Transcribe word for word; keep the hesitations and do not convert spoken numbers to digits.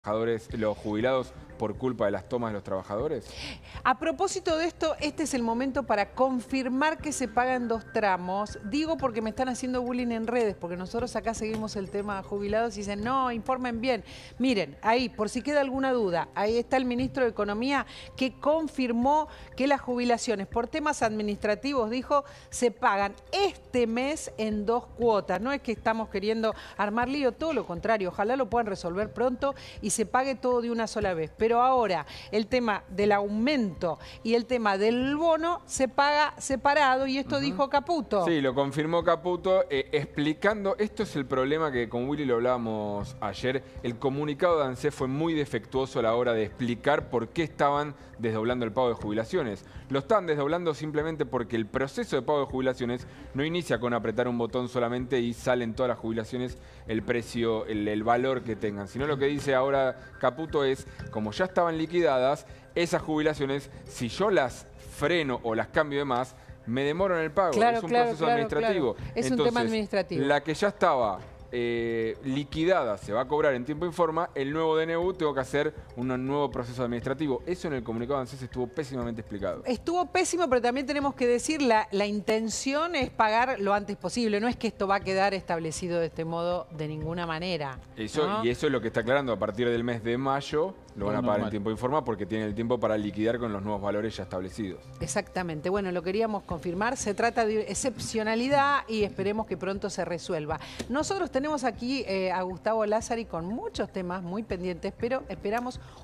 trabajadores, los jubilados por culpa de las tomas de los trabajadores? A propósito de esto, este es el momento para confirmar que se pagan dos tramos. Digo porque me están haciendo bullying en redes, porque nosotros acá seguimos el tema jubilados y dicen, no, informen bien. Miren, ahí, por si queda alguna duda, ahí está el ministro de Economía que confirmó que las jubilaciones por temas administrativos, dijo, se pagan este mes en dos cuotas. No es que estamos queriendo armar lío, todo lo contrario, ojalá lo puedan resolver pronto y se pague todo de una sola vez. Pero ahora el tema del aumento y el tema del bono se paga separado y esto uh-huh. dijo Caputo. Sí, lo confirmó Caputo eh, explicando, esto es el problema que con Willy lo hablábamos ayer, el comunicado de ANSES fue muy defectuoso a la hora de explicar por qué estaban desdoblando el pago de jubilaciones. Lo están desdoblando simplemente porque el proceso de pago de jubilaciones no inicia con apretar un botón solamente y salen todas las jubilaciones el precio, el, el valor que tengan, sino lo que dice ahora Caputo es, como ya estaban liquidadas, esas jubilaciones, si yo las freno o las cambio de más, me demoro en el pago. Claro, es un claro, proceso claro, administrativo. Claro. Es Entonces, un tema administrativo. La que ya estaba eh, liquidada se va a cobrar en tiempo y forma, el nuevo D N U tengo que hacer un nuevo proceso administrativo. Eso en el comunicado de ANSES estuvo pésimamente explicado. Estuvo pésimo, pero también tenemos que decir, la, la intención es pagar lo antes posible. No es que esto va a quedar establecido de este modo de ninguna manera. Eso, ¿no? Y eso es lo que está aclarando, a partir del mes de mayo lo van a pagar en tiempo y forma porque tienen el tiempo para liquidar con los nuevos valores ya establecidos. Exactamente. Bueno, lo queríamos confirmar. Se trata de excepcionalidad y esperemos que pronto se resuelva. Nosotros tenemos aquí eh, a Gustavo Lázari con muchos temas muy pendientes, pero esperamos